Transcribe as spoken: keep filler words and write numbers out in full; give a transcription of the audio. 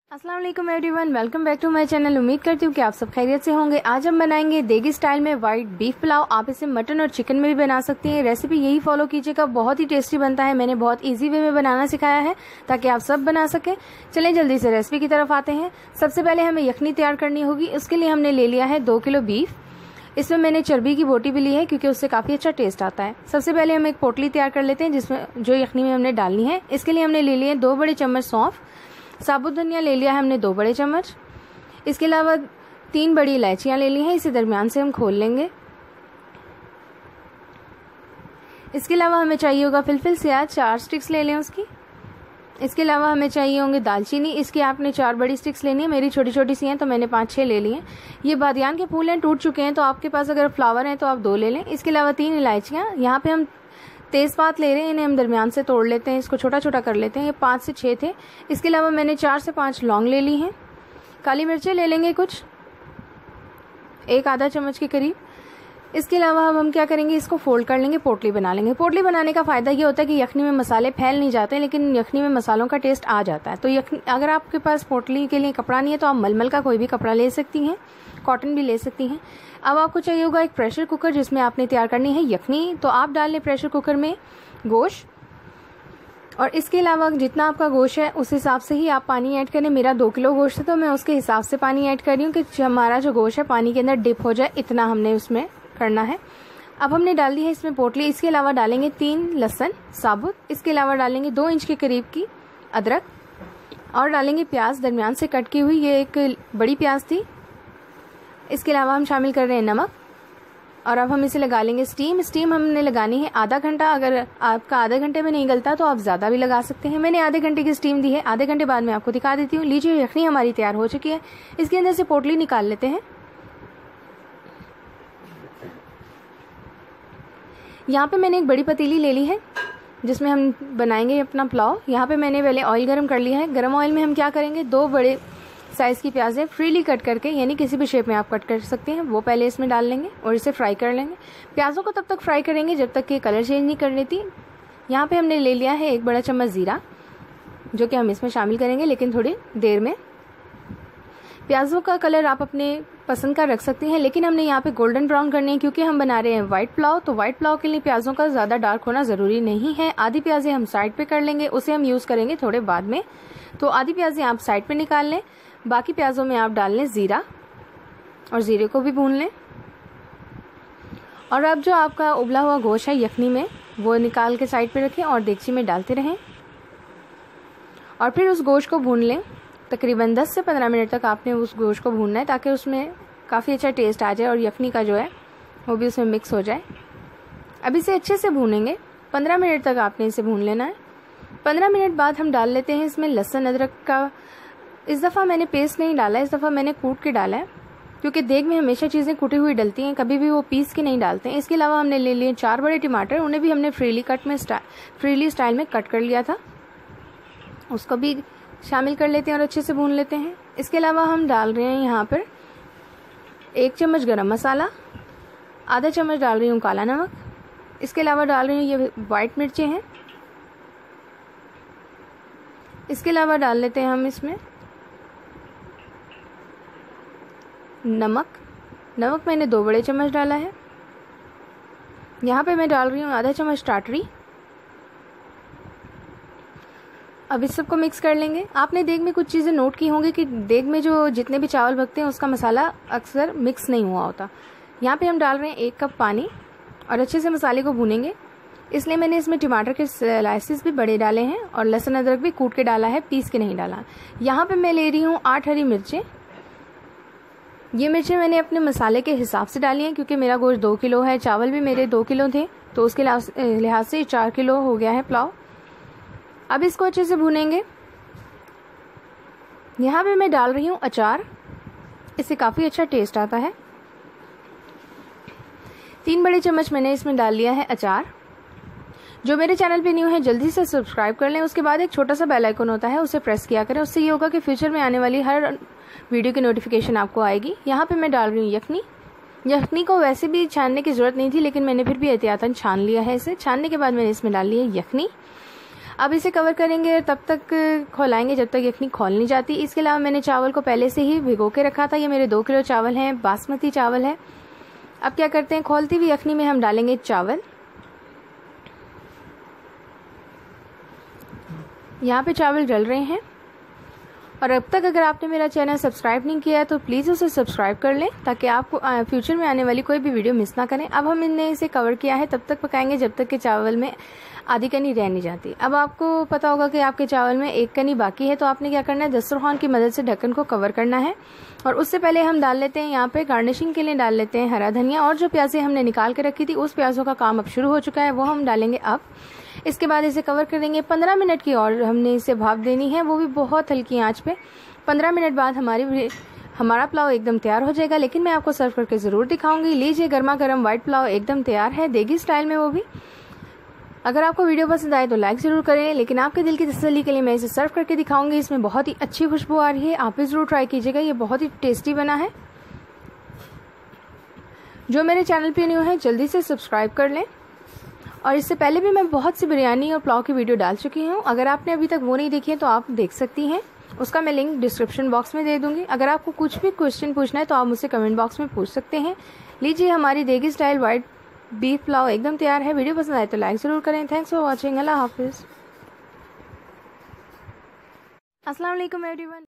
अस्सलाम वालेकुम everyone, welcome back to my channel. उम्मीद करती हूँ कि आप सब खैरियत से होंगे। आज हम बनाएंगे देगी स्टाइल में वाइट बीफ पुलाव। आप इसे मटन और चिकन में भी बना सकती हैं। रेसिपी यही फॉलो कीजिएगा, बहुत ही टेस्टी बनता है। मैंने बहुत इजी वे में बनाना सिखाया है ताकि आप सब बना सकें। चलें जल्दी से रेसिपी की तरफ आते हैं। सबसे पहले हमें यखनी तैयार करनी होगी। उसके लिए हमने ले लिया है दो किलो बीफ। इसमें मैंने चर्बी की बोटी भी ली है क्योंकि उससे काफ़ी अच्छा टेस्ट आता है। सबसे पहले हम एक पोटली तैयार कर लेते हैं जिसमें जो यखनी में हमने डालनी है। इसके लिए हमने ले लिए दो बड़े चम्मच सौंफ, साबुत धनिया ले लिया है हमने दो बड़े चम्मच। इसके अलावा तीन बड़ी इलायचियां ले ली हैं, इसे दरमियान से हम खोल लेंगे। इसके अलावा हमें चाहिए होगा फिलफिल स्याज, चार स्टिक्स ले लें उसकी। इसके अलावा हमें चाहिए होंगे दालचीनी, इसकी आपने चार बड़ी स्टिक्स लेनी है। मेरी छोटी छोटी सी हैं तो मैंने पाँच छः ले ली हैं। ये बादियान के फूल हैं, टूट चुके हैं, तो आपके पास अगर फ्लावर हैं तो आप दो ले लें। इसके अलावा तीन इलायचियाँ, यहाँ पे हम तेज़पात ले रहे हैं, इन्हें हम दरमियान से तोड़ लेते हैं, इसको छोटा छोटा कर लेते हैं। ये पाँच से छः थे। इसके अलावा मैंने चार से पाँच लौंग ले ली हैं। काली मिर्चें ले लेंगे कुछ, एक आधा चम्मच के करीब। इसके अलावा अब हम क्या करेंगे, इसको फोल्ड कर लेंगे, पोटली बना लेंगे। पोटली बनाने का फ़ायदा ये होता है कि यखनी में मसाले फैल नहीं जाते, लेकिन यखनी में मसालों का टेस्ट आ जाता है। तो यखनी अगर आपके पास पोटली के लिए कपड़ा नहीं है तो आप मलमल का कोई भी कपड़ा ले सकती हैं, कॉटन भी ले सकती हैं। अब आपको चाहिए होगा एक प्रेशर कुकर जिसमें आपने तैयार करनी है यखनी। तो आप डाल लें प्रेशर कुकर में गोश्त, और इसके अलावा जितना आपका गोश्त है उस हिसाब से ही आप पानी ऐड करें। मेरा दो किलो गोश्त है तो मैं उसके हिसाब से पानी ऐड कर रही हूँ कि हमारा जो गोश्त है पानी के अंदर डिप हो जाए, इतना हमने उसमें करना है। अब हमने डाल दी है इसमें पोटली। इसके अलावा डालेंगे तीन लहसुन साबुत। इसके अलावा डालेंगे दो इंच के करीब की अदरक, और डालेंगे प्याज दरमियान से कट की हुई, ये एक बड़ी प्याज थी। इसके अलावा हम शामिल कर रहे हैं नमक, और अब हम इसे लगा लेंगे स्टीम। स्टीम हमने लगानी है आधा घंटा। अगर आपका आधे घंटे में नहीं गलता तो आप ज़्यादा भी लगा सकते हैं। मैंने आधे घंटे की स्टीम दी है। आधे घंटे बाद मैं आपको दिखा देती हूँ। लीजिए यखनी हमारी तैयार हो चुकी है। इसके अंदर से पोटली निकाल लेते हैं। यहाँ पे मैंने एक बड़ी पतीली ले ली है जिसमें हम बनाएंगे अपना पुलाव। यहाँ पे मैंने पहले ऑयल गरम कर लिया है। गरम ऑयल में हम क्या करेंगे, दो बड़े साइज़ की प्याज़ें फ्रीली कट करके, यानी किसी भी शेप में आप कट कर सकते हैं, वो पहले इसमें डाल लेंगे और इसे फ्राई कर लेंगे। प्याज़ों को तब तक फ्राई करेंगे जब तक कि कलर चेंज नहीं कर लेती। यहाँ पे हमने ले लिया है एक बड़ा चम्मच ज़ीरा, जो कि हम इसमें शामिल करेंगे लेकिन थोड़ी देर में। प्याज़ों का कलर आप अपने पसंद का रख सकते हैं, लेकिन हमने यहाँ पे गोल्डन ब्राउन करनी है क्योंकि हम बना रहे हैं वाइट पुलाव। तो वाइट पुलाव के लिए प्याज़ों का ज़्यादा डार्क होना ज़रूरी नहीं है। आधी प्याज़ें हम साइड पे कर लेंगे, उसे हम यूज़ करेंगे थोड़े बाद में। तो आधी प्याज़ें आप साइड पे निकाल लें, बाकी प्याज़ों में आप डाल लें ज़ीरा, और ज़ीरे को भी भून लें। और अब जो आपका उबला हुआ गोश्त है यखनी में, वो निकाल के साइड पे रखें और देगची में डालते रहें, और फिर उस गोश्त को भून लें। तकरीबन दस से पंद्रह मिनट तक आपने उस गोश्त को भूनना है ताकि उसमें काफ़ी अच्छा टेस्ट आ जाए और यखनी का जो है वो भी उसमें मिक्स हो जाए। अब इसे अच्छे से भूनेंगे, पंद्रह मिनट तक आपने इसे भून लेना है। पंद्रह मिनट बाद हम डाल लेते हैं इसमें लहसुन अदरक का। इस दफ़ा मैंने पेस्ट नहीं डाला, इस दफ़ा मैंने कूट के डाला है क्योंकि देग में हमेशा चीज़ें कुटी हुई डलती हैं, कभी भी वो पीस के नहीं डालते हैं। इसके अलावा हमने ले लिए चार बड़े टमाटर, उन्हें भी हमने फ्रीली कट में स्टाइल फ्रीली स्टाइल में कट कर लिया था, उसको भी शामिल कर लेते हैं और अच्छे से भून लेते हैं। इसके अलावा हम डाल रहे हैं यहाँ पर एक चम्मच गरम मसाला, आधा चम्मच डाल रही हूँ काला नमक। इसके अलावा डाल रही हूँ ये वाइट मिर्चें हैं। इसके अलावा डाल लेते हैं हम इसमें नमक। नमक मैंने दो बड़े चम्मच डाला है। यहाँ पे मैं डाल रही हूँ आधा चम्मच टाटरी। अब इस सबको मिक्स कर लेंगे। आपने देग में कुछ चीज़ें नोट की होंगी कि देग में जो जितने भी चावल पकते हैं उसका मसाला अक्सर मिक्स नहीं हुआ होता। यहाँ पे हम डाल रहे हैं एक कप पानी और अच्छे से मसाले को भूनेंगे। इसलिए मैंने इसमें टमाटर के स्लाइसेस भी बड़े डाले हैं और लहसुन अदरक भी कूट के डाला है, पीस के नहीं डाला। यहाँ पे मैं ले रही हूँ आठ हरी मिर्चें। ये मिर्चें मैंने अपने मसाले के हिसाब से डाली हैं क्योंकि मेरा गोश्त दो किलो है, चावल भी मेरे दो किलो थे, तो उसके लिहाज से चार किलो हो गया है पुलाव। अब इसको अच्छे से भूनेंगे। यहाँ पे मैं डाल रही हूँ अचार, इससे काफ़ी अच्छा टेस्ट आता है। तीन बड़े चम्मच मैंने इसमें डाल लिया है अचार। जो मेरे चैनल पे न्यू है जल्दी से सब्सक्राइब कर लें। उसके बाद एक छोटा सा बेल आइकन होता है, उसे प्रेस किया करें। उससे ये होगा कि फ्यूचर में आने वाली हर वीडियो की नोटिफिकेशन आपको आएगी। यहाँ पे मैं डाल रही हूँ यखनी। यखनी को वैसे भी छानने की ज़रूरत नहीं थी, लेकिन मैंने फिर भी एहतियातन छान लिया है इसे। छानने के बाद मैंने इसमें डाल ली है यखनी। अब इसे कवर करेंगे और तब तक खौलाएंगे जब तक यखनी खौल नहीं जाती। इसके अलावा मैंने चावल को पहले से ही भिगो के रखा था। ये मेरे दो किलो चावल हैं, बासमती चावल है। अब क्या करते हैं, खौलती हुई यखनी में हम डालेंगे चावल। यहाँ पे चावल डल रहे हैं। और अब तक अगर आपने मेरा चैनल सब्सक्राइब नहीं किया है तो प्लीज़ उसे सब्सक्राइब कर लें ताकि आपको फ्यूचर में आने वाली कोई भी वीडियो मिस ना करें। अब हम इनने इसे कवर किया है, तब तक पकाएंगे जब तक कि चावल में आधी कनी रह नहीं जाती। अब आपको पता होगा कि आपके चावल में एक कनी बाकी है, तो आपने क्या करना है, दस्तरखान की मदद से ढक्कन को कवर करना है। और उससे पहले हम डाल लेते हैं यहाँ पे गार्निशिंग के लिए डाल लेते हैं हरा धनिया। और जो प्याज़ें हमने निकाल के रखी थी उस प्याज़ों का काम अब शुरू हो चुका है, वो हम डालेंगे अब। इसके बाद इसे कवर कर देंगे पंद्रह मिनट की, और हमने इसे भाप देनी है, वो भी बहुत हल्की आंच पे। पंद्रह मिनट बाद हमारी हमारा पुलाव एकदम तैयार हो जाएगा, लेकिन मैं आपको सर्व करके ज़रूर दिखाऊंगी। लीजिए, गर्मा गर्म वाइट पुलाव एकदम तैयार है, देगी स्टाइल में वो भी। अगर आपको वीडियो पसंद आए तो लाइक ज़रूर करें, लेकिन आपके दिल की तसल्ली के लिए मैं इसे सर्व करके दिखाऊंगी। इसमें बहुत ही अच्छी खुशबू आ रही है, आप भी ज़रूर ट्राई कीजिएगा, ये बहुत ही टेस्टी बना है। जो मेरे चैनल पे न्यू है जल्दी से सब्सक्राइब कर लें। और इससे पहले भी मैं बहुत सी बिरयानी और पुलाव की वीडियो डाल चुकी हूँ, अगर आपने अभी तक वो नहीं देखी है तो आप देख सकती हैं, उसका मैं लिंक डिस्क्रिप्शन बॉक्स में दे दूंगी। अगर आपको कुछ भी क्वेश्चन पूछना है तो आप मुझसे कमेंट बॉक्स में पूछ सकते हैं। लीजिए, हमारी देगी स्टाइल वाइट बीफ पुलाव एकदम तैयार है। वीडियो पसंद आए तो लाइक ज़रूर करें। Thanks for watching. अल्लाह हाफिज़। अस्सलाम वालेकुम एवरीवन।